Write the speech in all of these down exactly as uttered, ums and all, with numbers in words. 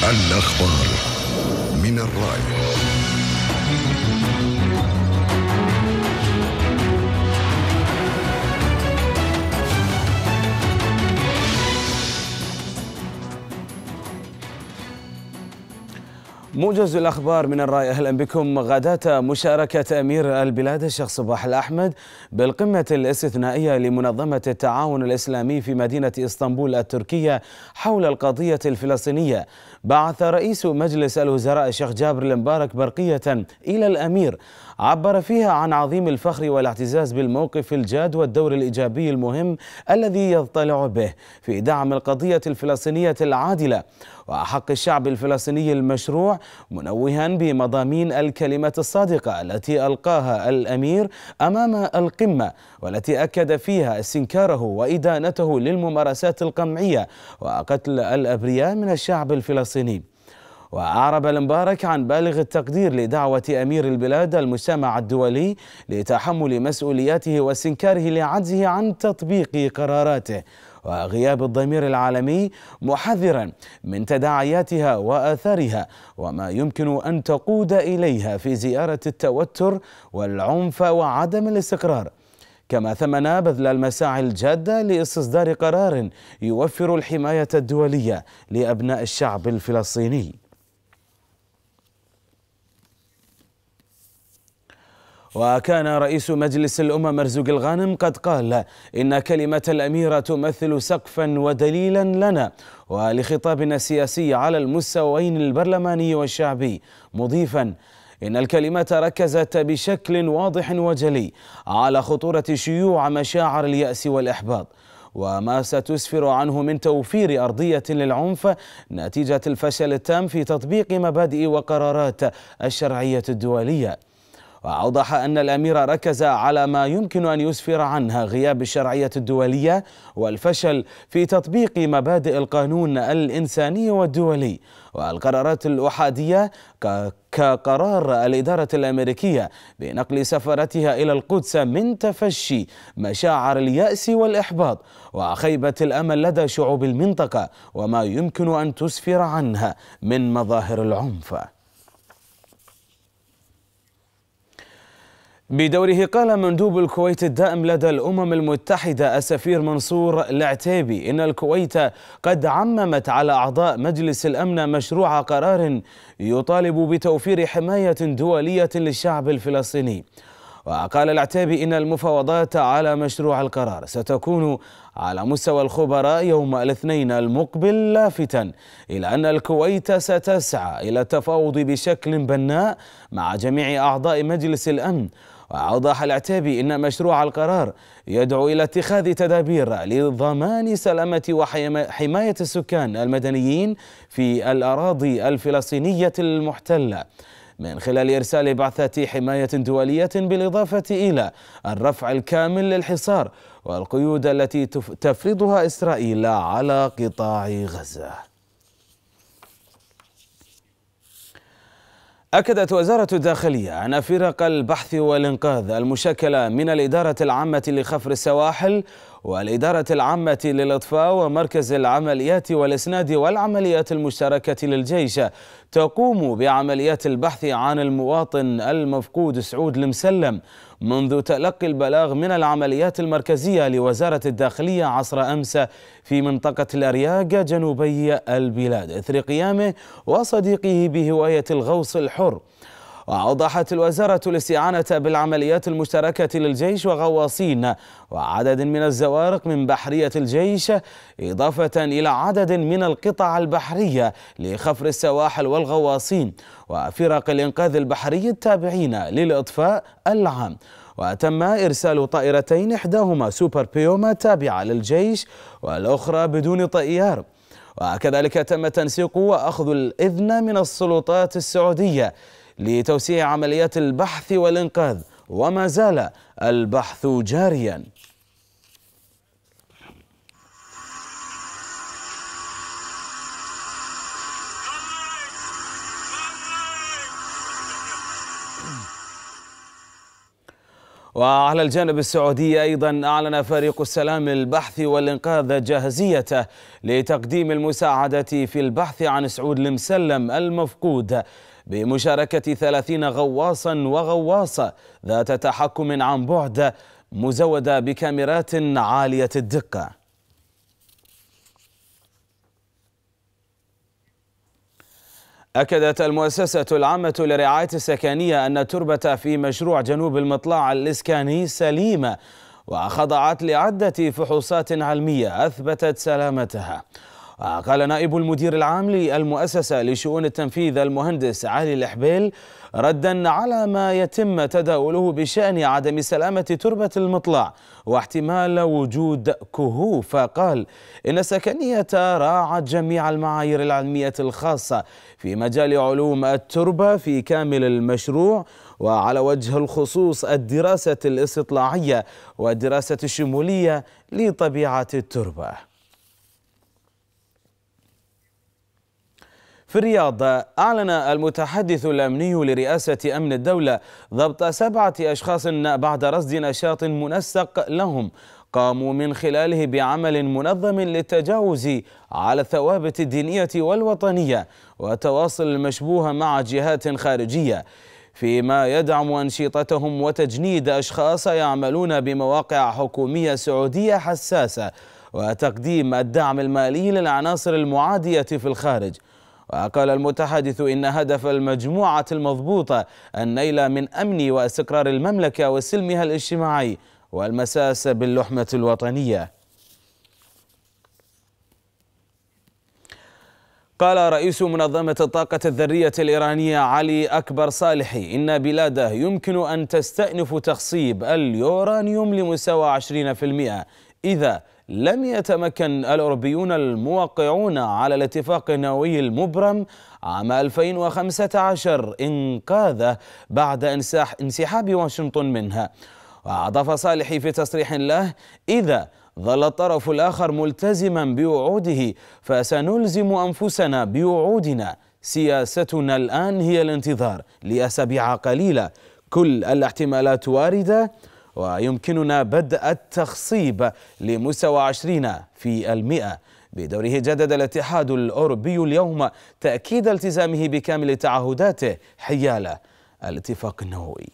الأخبار من الرأي. موجز الأخبار من الرأي. أهلا بكم. غداة مشاركة أمير البلاد الشيخ صباح الأحمد بالقمة الاستثنائية لمنظمة التعاون الإسلامي في مدينة إسطنبول التركية حول القضية الفلسطينية، بعث رئيس مجلس الوزراء الشيخ جابر المبارك برقية إلى الأمير عبر فيها عن عظيم الفخر والاعتزاز بالموقف الجاد والدور الإيجابي المهم الذي يضطلع به في دعم القضية الفلسطينية العادلة وحق الشعب الفلسطيني المشروع، منوها بمضامين الكلمة الصادقة التي ألقاها الأمير أمام القمة، والتي أكد فيها استنكاره وإدانته للممارسات القمعية وقتل الأبرياء من الشعب الفلسطيني. وأعرب المبارك عن بالغ التقدير لدعوة أمير البلاد المجتمع الدولي لتحمل مسؤولياته واستنكاره لعجزه عن تطبيق قراراته وغياب الضمير العالمي، محذرا من تداعياتها وآثارها وما يمكن أن تقود إليها في زيارة التوتر والعنف وعدم الاستقرار، كما ثمن بذل المساعي الجادة لاستصدار قرار يوفر الحماية الدولية لأبناء الشعب الفلسطيني. وكان رئيس مجلس الأمة مرزوق الغانم قد قال إن كلمة الأميرة تمثل سقفا ودليلا لنا ولخطابنا السياسي على المستويين البرلماني والشعبي، مضيفا إن الكلمة ركزت بشكل واضح وجلي على خطورة شيوع مشاعر اليأس والإحباط وما ستسفر عنه من توفير أرضية للعنف نتيجة الفشل التام في تطبيق مبادئ وقرارات الشرعية الدولية. وأوضح أن الأمير ركز على ما يمكن أن يسفر عنها غياب الشرعية الدولية والفشل في تطبيق مبادئ القانون الإنساني والدولي والقرارات الأحادية كقرار الإدارة الأمريكية بنقل سفارتها إلى القدس من تفشي مشاعر اليأس والإحباط وخيبة الأمل لدى شعوب المنطقة وما يمكن أن تسفر عنها من مظاهر العنف. بدوره قال مندوب الكويت الدائم لدى الأمم المتحدة السفير منصور العتيبي إن الكويت قد عممت على أعضاء مجلس الأمن مشروع قرار يطالب بتوفير حماية دولية للشعب الفلسطيني. وقال العتيبي إن المفاوضات على مشروع القرار ستكون على مستوى الخبراء يوم الاثنين المقبل، لافتا إلى أن الكويت ستسعى إلى التفاوض بشكل بناء مع جميع أعضاء مجلس الأمن. وأوضح العتيبي إن مشروع القرار يدعو إلى اتخاذ تدابير لضمان سلامة وحماية السكان المدنيين في الأراضي الفلسطينية المحتلة من خلال إرسال بعثة حماية دولية، بالإضافة إلى الرفع الكامل للحصار والقيود التي تفرضها إسرائيل على قطاع غزة. أكدت وزارة الداخلية أن فرق البحث والإنقاذ المشكلة من الإدارة العامة لخفر السواحل والإدارة العامة للإطفاء ومركز العمليات والإسناد والعمليات المشتركة للجيش تقوم بعمليات البحث عن المواطن المفقود سعود المسلم منذ تلقي البلاغ من العمليات المركزية لوزارة الداخلية عصر أمس في منطقة الأرياق جنوبي البلاد إثر قيامه وصديقه بهواية الغوص الحر. وأوضحت الوزارة الاستعانة بالعمليات المشتركة للجيش وغواصين وعدد من الزوارق من بحرية الجيش، إضافة إلى عدد من القطع البحرية لخفر السواحل والغواصين وفرق الإنقاذ البحري التابعين للإطفاء العام. وتم إرسال طائرتين، إحداهما سوبر بيوما تابعة للجيش والأخرى بدون طيار. وكذلك تم تنسيق وأخذ الإذن من السلطات السعودية لتوسيع عمليات البحث والإنقاذ، وما زال البحث جاريا. وعلى الجانب السعودي أيضا أعلن فريق السلام البحث والإنقاذ جاهزيته لتقديم المساعدة في البحث عن سعود المسلم المفقود بمشاركة ثلاثين غواصا وغواصة ذات تحكم عن بعد مزودة بكاميرات عالية الدقة. أكدت المؤسسة العامة للرعاية السكنية أن التربة في مشروع جنوب المطلع الإسكاني سليمة وخضعت لعدة فحوصات علمية أثبتت سلامتها. وقال نائب المدير العام للمؤسسة لشؤون التنفيذ المهندس علي الحبيل ردا على ما يتم تداوله بشأن عدم سلامة تربة المطلع واحتمال وجود كهوف، قال إن السكنية راعت جميع المعايير العلمية الخاصة في مجال علوم التربة في كامل المشروع، وعلى وجه الخصوص الدراسة الاستطلاعية والدراسة الشمولية لطبيعة التربة. في الرياض أعلن المتحدث الأمني لرئاسة أمن الدولة ضبط سبعة أشخاص بعد رصد نشاط منسق لهم قاموا من خلاله بعمل منظم للتجاوز على الثوابت الدينية والوطنية وتواصل المشبوه مع جهات خارجية، فيما يدعم أنشطتهم وتجنيد أشخاص يعملون بمواقع حكومية سعودية حساسة وتقديم الدعم المالي للعناصر المعادية في الخارج. وقال المتحدث إن هدف المجموعة المضبوطة النيل من أمن واستقرار المملكة وسلمها الاجتماعي والمساس باللحمة الوطنية. قال رئيس منظمة الطاقة الذرية الإيرانية علي أكبر صالحي إن بلاده يمكن أن تستأنف تخصيب اليورانيوم لمستوى عشرين بالمئة إذا لم يتمكن الأوروبيون الموقعون على الاتفاق النووي المبرم عام ألفين وخمسة عشر إنقاذه بعد انسحاب واشنطن منها. وأضاف صالحي في تصريح له: إذا ظل الطرف الآخر ملتزما بوعوده فسنلزم أنفسنا بوعودنا. سياستنا الآن هي الانتظار لأسابيع قليلة، كل الاحتمالات واردة ويمكننا بدء التخصيب لمستوى عشرين في المئة. بدوره جدد الاتحاد الأوروبي اليوم تأكيد التزامه بكامل تعهداته حيال الاتفاق النووي.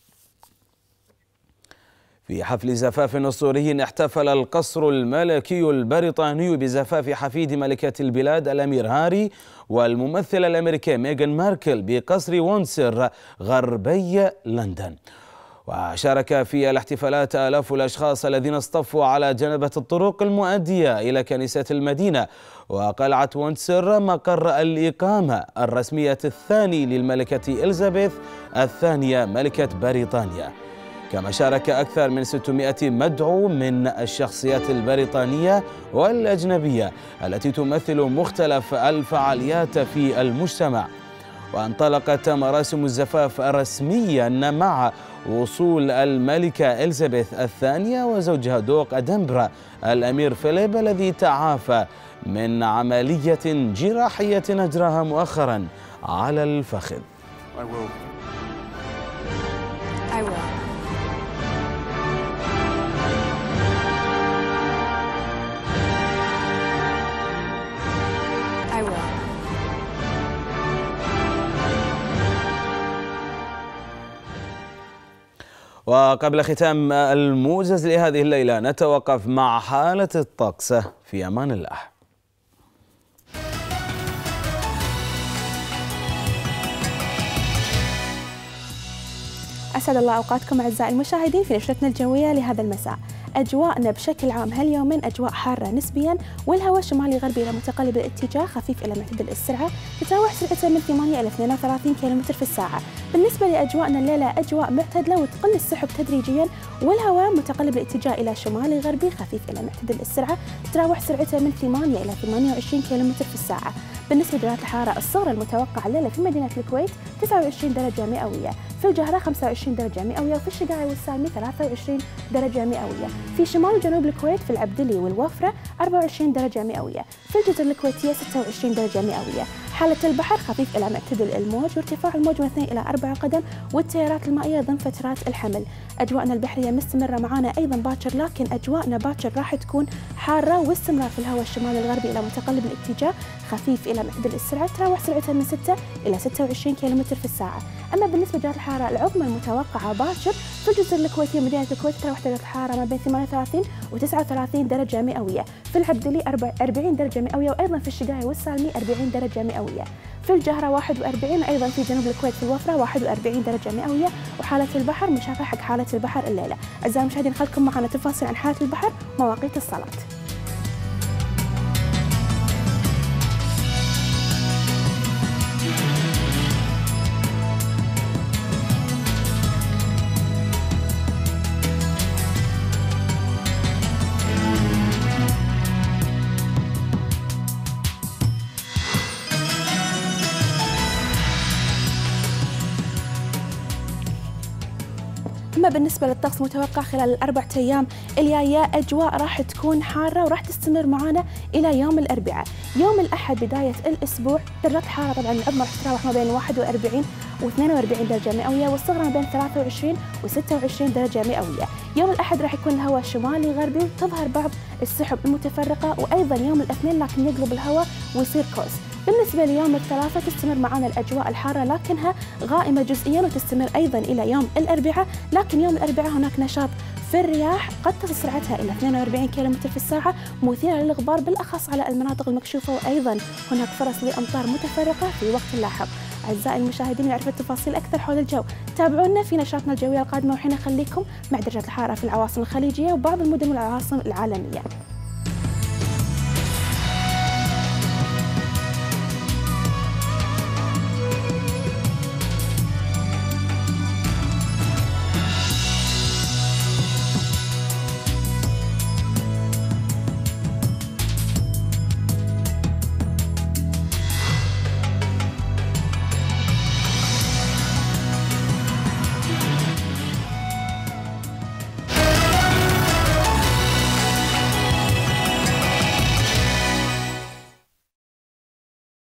في حفل زفاف أسطوري احتفل القصر الملكي البريطاني بزفاف حفيد ملكة البلاد الأمير هاري والممثلة الأمريكية ميغان ماركل بقصر ويندسور غربي لندن. وشارك في الاحتفالات آلاف الأشخاص الذين اصطفوا على جنبة الطرق المؤدية إلى كنيسة المدينة وقلعة ويندسور مقر الإقامة الرسمية الثاني للملكة إليزابيث الثانية ملكة بريطانيا. كما شارك أكثر من ستمائة مدعو من الشخصيات البريطانية والأجنبية التي تمثل مختلف الفعاليات في المجتمع. وانطلقت مراسم الزفاف رسميا مع وصول الملكة إليزابيث الثانية وزوجها دوق أدنبرا الأمير فيليب الذي تعافى من عملية جراحية أجراها مؤخرا على الفخذ. I will. I will. I will. وقبل ختام الموجز لهذه الليلة نتوقف مع حالة الطقس. في أمان الله. أسعد الله أوقاتكم أعزائي المشاهدين في نشرتنا الجوية لهذا المساء. أجواءنا بشكل عام هاليومين أجواء حارة نسبيا، والهواء شمالي غربي إلى متقلب الاتجاه خفيف إلى معتدل السرعة، تتراوح سرعته من ثمانية إلى اثنين وثلاثين كيلومتر في الساعة. بالنسبة لأجواءنا الليلة أجواء معتدلة وتقل السحب تدريجيا، والهواء متقلب الاتجاه إلى شمالي غربي خفيف إلى معتدل السرعة، تتراوح سرعته من ثمانية إلى ثمانية وعشرين كيلومتر في الساعة. بالنسبة لدرجات الحرارة الصغرى المتوقعة الليلة في مدينة الكويت تسعة وعشرين درجة مئوية، في الجهرة خمسة وعشرين درجة مئوية، وفي الشقاعي والسالمي ثلاثة وعشرين درجة مئوية، في شمال وجنوب الكويت في العبدلي والوفرة أربعة وعشرين درجة مئوية، في الجزر الكويتية ستة وعشرين درجة مئوية. حالة البحر خفيف إلى معتدل الموج، وارتفاع الموج من اثنين إلى أربعة قدم، والتيارات المائية ضمن فترات الحمل. أجواءنا البحرية مستمرة معانا أيضا باكر، لكن أجواءنا باكر راح تكون حارة واستمرار في الهواء الشمالي الغربي إلى متقلب الاتجاه خفيف إلى معتدل السرعة، تراوح سرعتها من ستة إلى ستة وعشرين كيلومتر في الساعة. أما بالنسبة لدرجة الحرارة العظمى المتوقعة باكر في الجزر الكويتية مدينة الكويت تراوح درجة الحرارة ما بين ثمانية وثلاثين وتسعة وثلاثين درجة مئوية، في العبدلي أربعين درجة مئوية، وأيضا في الشقاية والسالمي أربعين درجة مئوية، في الجهرة واحد وأربعين، أيضا في جنوب الكويت في الوفرة واحد وأربعين درجة مئوية. وحالة البحر مشابهة حق حالة البحر الليلة. أعزائي المشاهدين خلكم معنا تفاصيل عن حالة البحر ومواقيت الصلاة. أما بالنسبة للطقس متوقع خلال الأربعة أيام الجاية أجواء راح تكون حارة وراح تستمر معنا إلى يوم الأربعاء. يوم الأحد بداية الأسبوع درجة الحرارة طبعا العظمى راح تتراوح ما بين واحد وأربعين واثنين وأربعين درجة مئوية، والصغرى ما بين ثلاثة وعشرين وستة وعشرين درجة مئوية. يوم الأحد راح يكون الهواء شمالي غربي وتظهر بعض السحب المتفرقة، وأيضا يوم الاثنين لكن يقلب الهواء ويصير قوس. بالنسبة ليوم الثلاثاء تستمر معنا الأجواء الحارة لكنها غائمة جزئيا، وتستمر أيضا إلى يوم الأربعاء، لكن يوم الأربعاء هناك نشاط في الرياح قد تصل سرعتها إلى اثنين وأربعين كيلومتر في الساعة، مثيرة للغبار بالأخص على المناطق المكشوفة، وأيضا هناك فرص لأمطار متفرقة في وقت لاحق. أعزائي المشاهدين نعرف التفاصيل أكثر حول الجو تابعونا في نشاطنا الجوية القادمة، وحين خليكم مع درجة الحرارة في العواصم الخليجية وبعض المدن والعواصم العالمية.